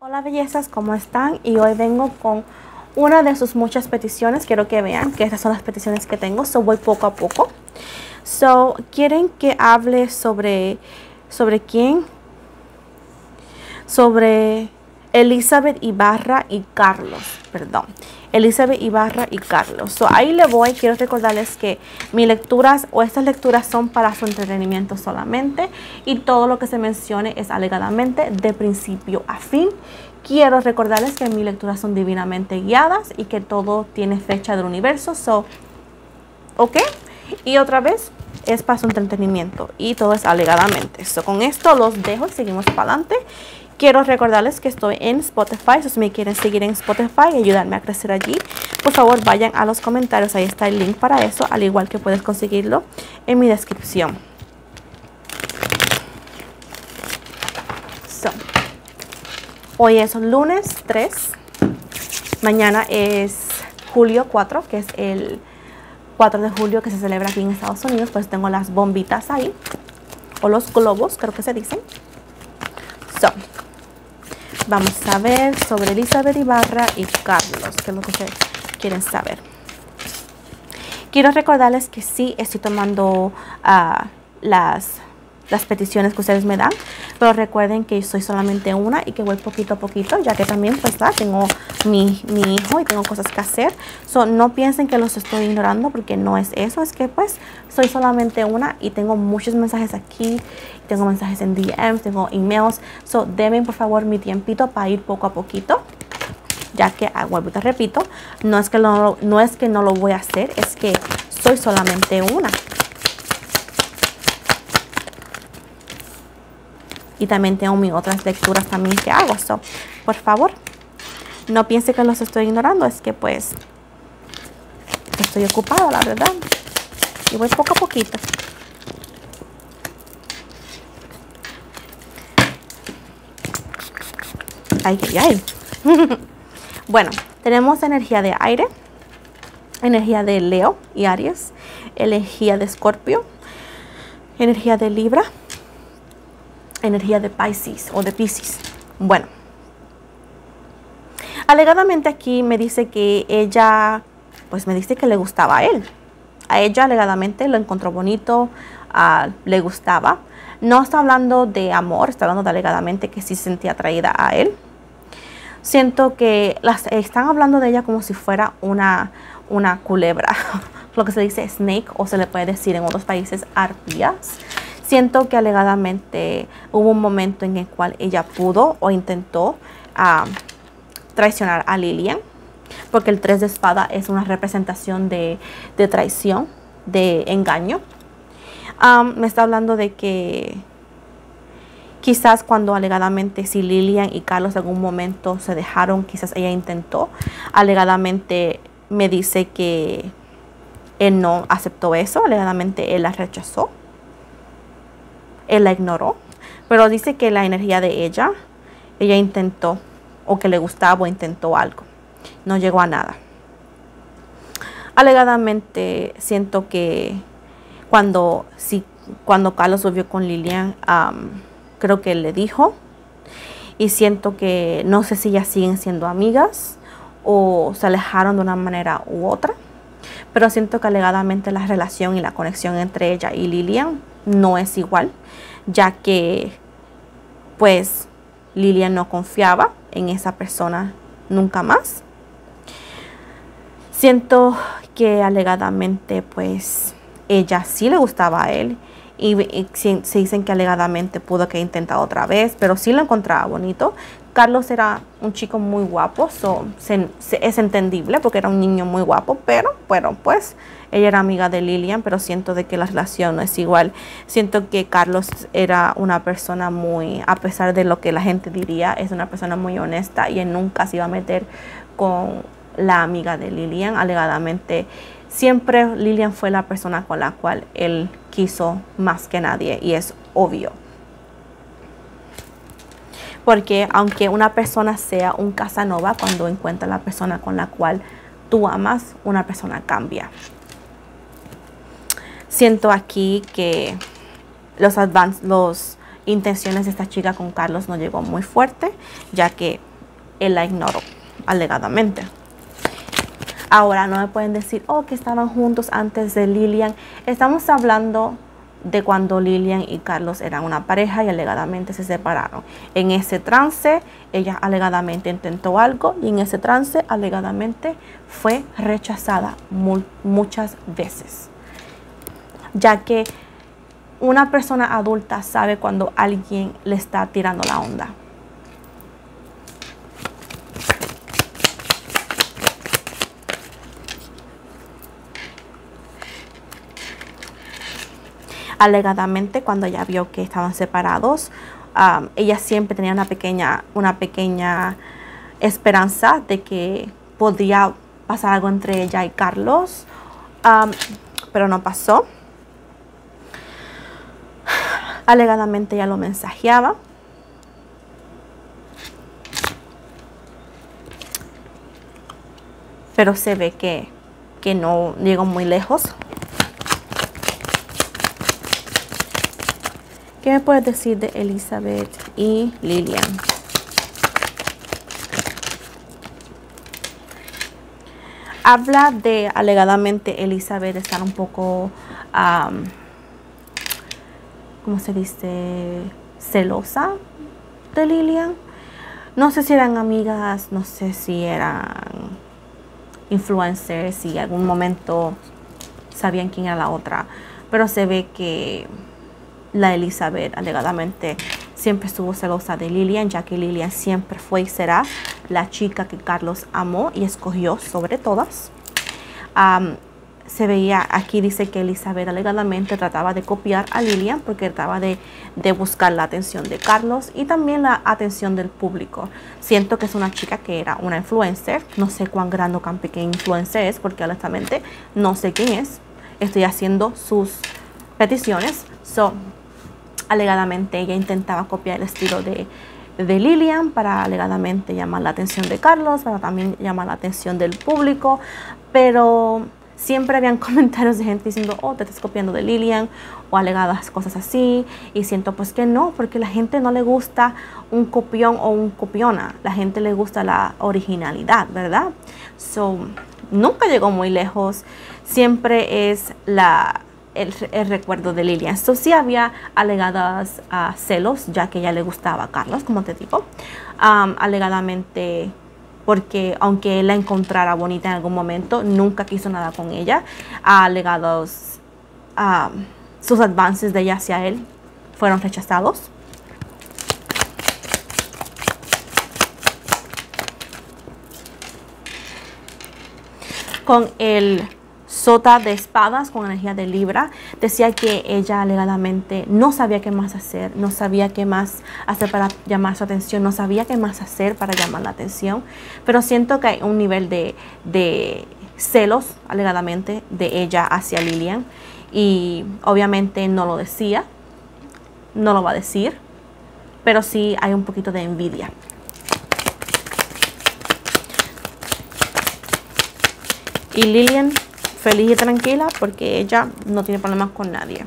Hola bellezas, ¿cómo están? Y hoy vengo con una de sus muchas peticiones. Quiero que vean que estas son las peticiones que tengo, voy poco a poco. ¿Quieren que hable sobre quién? Sobre Elizabeth Ibarra y Carlos, perdón. Elizabeth Ibarra y Carlos. Ahí le voy. Quiero recordarles que mis lecturas o estas lecturas son para su entretenimiento solamente y todo lo que se mencione es alegadamente de principio a fin. Quiero recordarles que mis lecturas son divinamente guiadas y que todo tiene fecha del universo. ¿Ok? Y otra vez es para su entretenimiento y todo es alegadamente. Con esto los dejo y seguimos para adelante. Quiero recordarles que estoy en Spotify, si me quieren seguir en Spotify y ayudarme a crecer allí, por favor vayan a los comentarios, ahí está el link para eso, al igual que puedes conseguirlo en mi descripción. Hoy es lunes 3, mañana es julio 4, que es el 4 de julio que se celebra aquí en Estados Unidos, pues tengo las bombitas ahí, o los globos, creo que se dicen. Vamos a ver sobre Elizabeth Ibarra y Carlos, que es lo que ustedes quieren saber. Quiero recordarles que sí estoy tomando las peticiones que ustedes me dan, pero recuerden que soy solamente una y que voy poquito a poquito, ya que también pues tengo mi hijo y tengo cosas que hacer. No piensen que los estoy ignorando, porque no es eso, es que pues soy solamente una y tengo muchos mensajes aquí, tengo mensajes en DMs, tengo emails. Denme por favor mi tiempito para ir poco a poquito, ya que, vuelvo y te repito, no es que no lo voy a hacer, es que soy solamente una. Y también tengo mis otras lecturas también que hago. Por favor, no piense que los estoy ignorando. Es que pues estoy ocupada, la verdad. Y voy poco a poquito. Ay. Bueno, tenemos energía de aire, energía de Leo y Aries, energía de Escorpio, energía de Libra, energía de Pisces o de Piscis. Bueno, alegadamente aquí me dice que ella, pues me dice que le gustaba a él. A ella alegadamente lo encontró bonito, le gustaba. No está hablando de amor, está hablando de alegadamente que sí se sentía atraída a él. Siento que están hablando de ella como si fuera una culebra, lo que se dice snake, o se le puede decir en otros países arpías. Siento que alegadamente hubo un momento en el cual ella pudo o intentó traicionar a Lilian, porque el 3 de espada es una representación de traición, de engaño. Me está hablando de que quizás cuando alegadamente si Lilian y Carlos en algún momento se dejaron, quizás ella intentó. Alegadamente me dice que él no aceptó eso, alegadamente él la rechazó. Él la ignoró, pero dice que la energía de ella intentó, o que le gustaba o intentó algo. No llegó a nada. Alegadamente siento que cuando Carlos volvió con Lilian, creo que él le dijo. Y siento que no sé si ya siguen siendo amigas o se alejaron de una manera u otra. Pero siento que alegadamente la relación y la conexión entre ella y Lilian no es igual, ya que pues Lilian no confiaba en esa persona nunca más. Siento que alegadamente pues ella sí le gustaba a él y se dicen que alegadamente pudo que intentado otra vez, pero sí lo encontraba bonito. Carlos era un chico muy guapo, es entendible porque era un niño muy guapo, pero bueno, pues ella era amiga de Lilian, pero siento de que la relación no es igual. Siento que Carlos era una persona muy, a pesar de lo que la gente diría, es una persona muy honesta y él nunca se iba a meter con la amiga de Lilian. Alegadamente siempre Lilian fue la persona con la cual él quiso más que nadie, y es obvio. Porque aunque una persona sea un Casanova, cuando encuentra la persona con la cual tú amas, una persona cambia. Siento aquí que los intenciones de esta chica con Carlos no llegó muy fuerte, ya que él la ignoró, alegadamente. Ahora, no me pueden decir, oh, que estaban juntos antes de Lilian. Estamos hablando de cuando Lilian y Carlos eran una pareja y alegadamente se separaron. En ese trance, ella alegadamente intentó algo y en ese trance, alegadamente, fue rechazada muchas veces. Ya que una persona adulta sabe cuando alguien le está tirando la onda. Alegadamente, cuando ella vio que estaban separados, ella siempre tenía una pequeña esperanza de que podría pasar algo entre ella y Carlos, pero no pasó. Alegadamente ella lo mensajeaba. Pero se ve que no llegó muy lejos. ¿Qué me puedes decir de Elizabeth y Lilian? Habla de alegadamente Elizabeth estar un poco, ¿cómo se dice? Celosa de Lilian. No sé si eran amigas, no sé si eran influencers, si en algún momento sabían quién era la otra. Pero se ve que la Elizabeth alegadamente siempre estuvo celosa de Lilian, ya que Lilian siempre fue y será la chica que Carlos amó y escogió sobre todas. Se veía, aquí dice que Elizabeth alegadamente trataba de copiar a Lilian porque trataba de buscar la atención de Carlos y también la atención del público. Siento que es una chica que era una influencer. No sé cuán grande o cuán pequeña influencer es porque honestamente no sé quién es. Estoy haciendo sus peticiones. Alegadamente ella intentaba copiar el estilo de Lilian para alegadamente llamar la atención de Carlos, para también llamar la atención del público, pero siempre habían comentarios de gente diciendo, oh, te estás copiando de Lilian, o alegadas cosas así, y siento pues que no, porque a la gente no le gusta un copión o un copiona, la gente le gusta la originalidad, ¿verdad? Nunca llegó muy lejos, siempre es el recuerdo de Lilian. Sí había alegadas celos, ya que ella le gustaba a Carlos, como te digo, alegadamente porque aunque él la encontrara bonita en algún momento, nunca quiso nada con ella. Alegados sus avances de ella hacia él fueron rechazados. Con el sota de espadas con energía de Libra, decía que ella alegadamente no sabía qué más hacer, no sabía qué más hacer para llamar su atención, no sabía qué más hacer para llamar la atención, pero siento que hay un nivel de celos alegadamente de ella hacia Lilian y obviamente no lo decía, no lo va a decir, pero sí hay un poquito de envidia. Y Lilian feliz y tranquila porque ella no tiene problemas con nadie.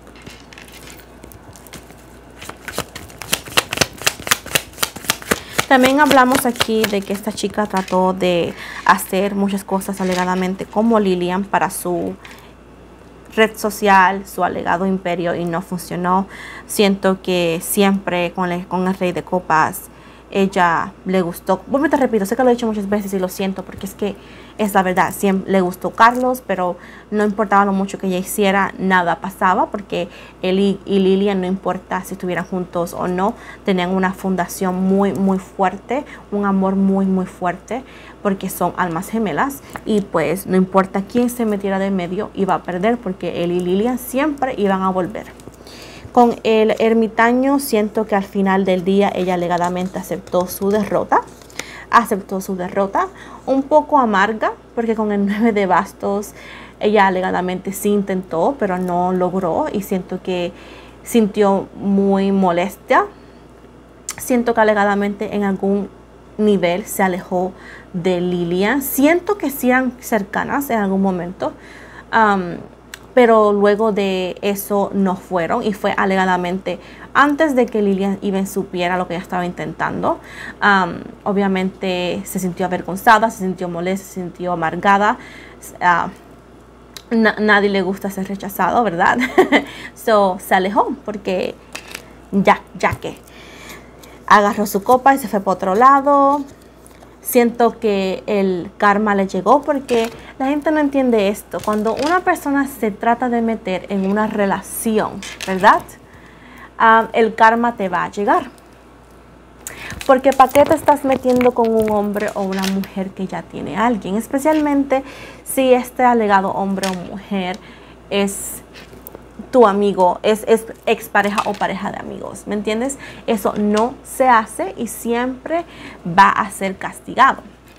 También hablamos aquí de que esta chica trató de hacer muchas cosas alegadamente como Lilian para su red social, su alegado imperio, y no funcionó. Siento que siempre con el Rey de Copas ella le gustó, bueno, te repito, sé que lo he dicho muchas veces y lo siento porque es que es la verdad, siempre le gustó Carlos, pero no importaba lo mucho que ella hiciera, nada pasaba porque él y Lilian, no importa si estuvieran juntos o no, tenían una fundación muy fuerte, un amor muy fuerte, porque son almas gemelas y pues no importa quién se metiera de medio, iba a perder porque él y Lilian siempre iban a volver. Con el ermitaño siento que al final del día ella alegadamente aceptó su derrota. Un poco amarga porque con el 9 de bastos ella alegadamente sí intentó, pero no logró y siento que sintió muy molestia. Siento que alegadamente en algún nivel se alejó de Lilian. Siento que sí eran cercanas en algún momento. pero luego de eso no fueron y fue alegadamente antes de que Lilian Even supiera lo que ella estaba intentando. Obviamente se sintió avergonzada, se sintió molesta, se sintió amargada. Nadie le gusta ser rechazado, ¿verdad? So, se alejó porque ya que agarró su copa y se fue por otro lado. Siento que el karma le llegó porque la gente no entiende esto. Cuando una persona se trata de meter en una relación, ¿verdad? El karma te va a llegar. Porque ¿para qué te estás metiendo con un hombre o una mujer que ya tiene a alguien? Especialmente si este alegado hombre o mujer es tu amigo, es expareja o pareja de amigos, ¿me entiendes? Eso no se hace y siempre va a ser castigado.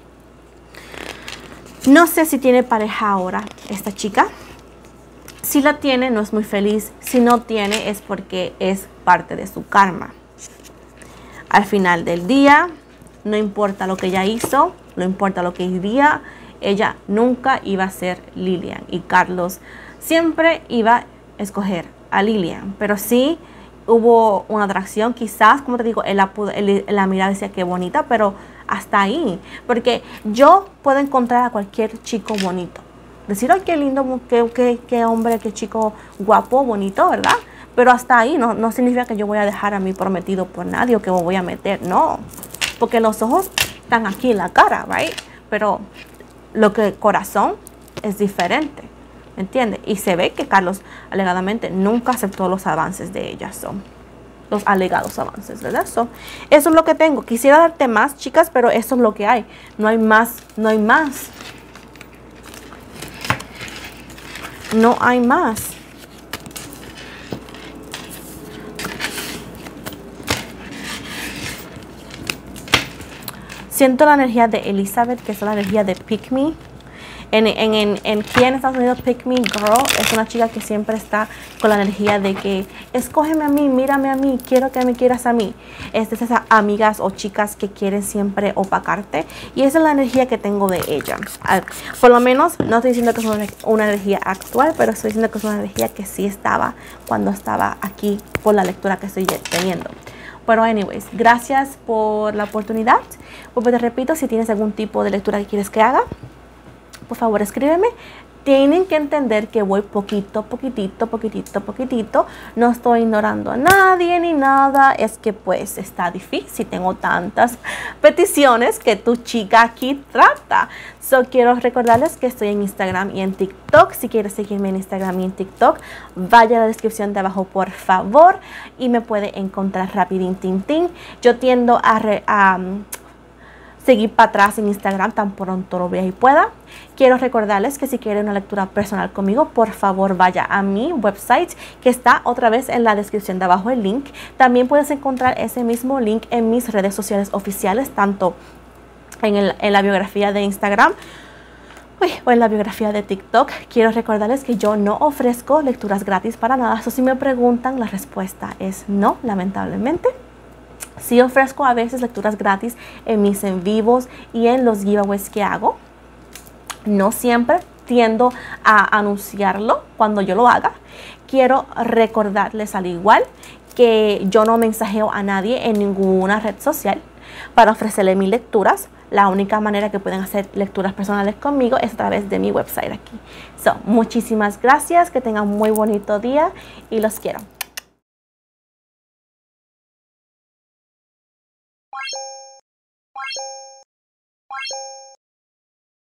No sé si tiene pareja ahora esta chica. Si la tiene, no es muy feliz. Si no tiene, es porque es parte de su karma. Al final del día, no importa lo que ella hizo, no importa lo que diría, ella nunca iba a ser Lilian. Y Carlos siempre iba a escoger a Lilian. Pero sí hubo una atracción, quizás, como te digo, la mirada decía que bonita, pero hasta ahí. Porque yo puedo encontrar a cualquier chico bonito. Decir, ay, qué lindo, qué hombre, qué chico guapo, bonito, ¿verdad? Pero hasta ahí no significa que yo voy a dejar a mi prometido por nadie o que me voy a meter. No, porque los ojos están aquí en la cara, right? Pero lo que el corazón es diferente, ¿me entiendes? Y se ve que Carlos alegadamente nunca aceptó los avances de ella, los alegados avances, ¿verdad? Eso es lo que tengo. Quisiera darte más, chicas, pero eso es lo que hay. No hay más, no hay más. No hay más. Siento la energía de Elizabeth, que es la energía de Pick Me. Aquí en Estados Unidos, Pick Me Girl es una chica que siempre está con la energía de que escógeme a mí, mírame a mí, quiero que me quieras a mí. Es de esas amigas o chicas que quieren siempre opacarte. Y esa es la energía que tengo de ella. Por lo menos, no estoy diciendo que es una energía actual, pero estoy diciendo que es una energía que sí estaba cuando estaba aquí por la lectura que estoy teniendo. Pero anyways, gracias por la oportunidad. Pues te repito, si tienes algún tipo de lectura que quieres que haga, por favor escríbeme. Tienen que entender que voy poquitito. No estoy ignorando a nadie ni nada. Es que pues está difícil. Tengo tantas peticiones que tu chica aquí trata. Quiero recordarles que estoy en Instagram y en TikTok. Si quieres seguirme en Instagram y en TikTok, vaya a la descripción de abajo, por favor. Y me puede encontrar rapidín, tin. Yo tiendo a seguir para atrás en Instagram tan pronto lo vea y pueda. Quiero recordarles que si quieren una lectura personal conmigo, por favor vaya a mi website, que está otra vez en la descripción de abajo el link. También puedes encontrar ese mismo link en mis redes sociales oficiales, tanto en la biografía de Instagram o en la biografía de TikTok. Quiero recordarles que yo no ofrezco lecturas gratis para nada. Si me preguntan, la respuesta es no, lamentablemente. Sí ofrezco a veces lecturas gratis en mis en vivos y en los giveaways que hago. No siempre tiendo a anunciarlo cuando yo lo haga. Quiero recordarles al igual que yo no mensajeo a nadie en ninguna red social para ofrecerle mis lecturas. La única manera que pueden hacer lecturas personales conmigo es a través de mi website aquí. Muchísimas gracias, que tengan muy bonito día y los quiero.